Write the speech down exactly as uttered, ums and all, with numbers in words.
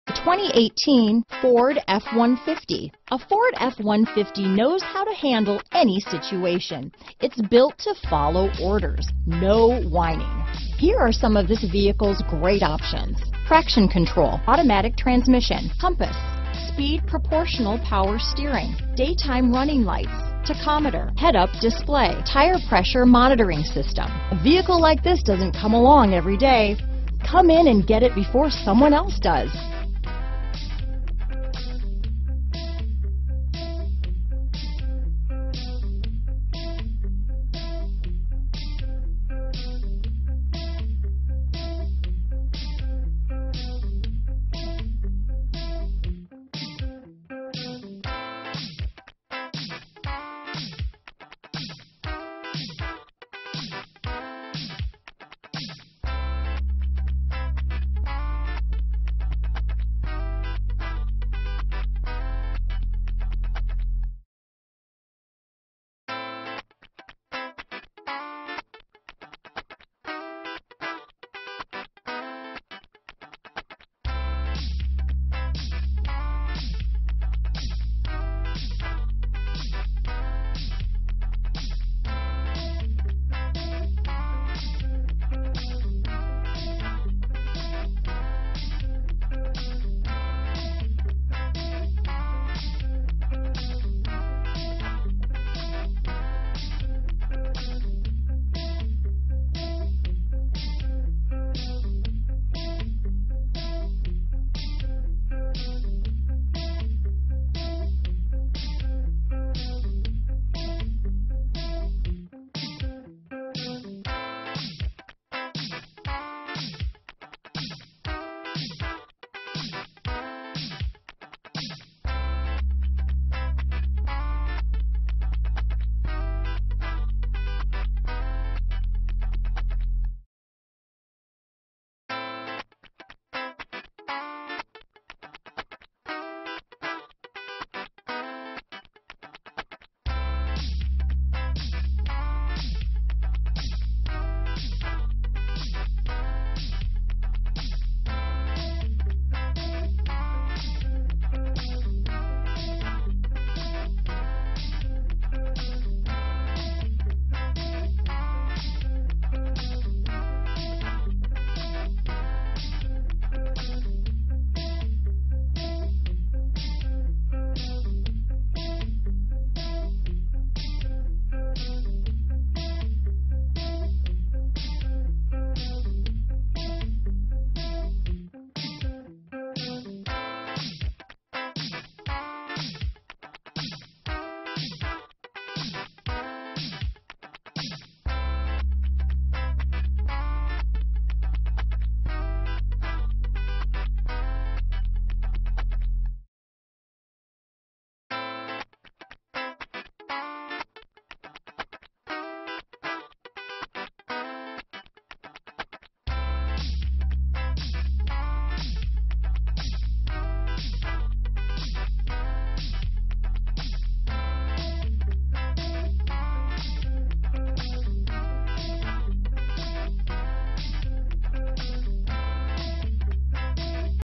twenty eighteen Ford F one fifty. A Ford F one fifty knows how to handle any situation. It's built to follow orders, no whining. Here are some of this vehicle's great options: traction control, automatic transmission, compass, speed proportional power steering, daytime running lights, tachometer, head-up display, tire pressure monitoring system. A vehicle like this doesn't come along every day. Come in and get it before someone else does.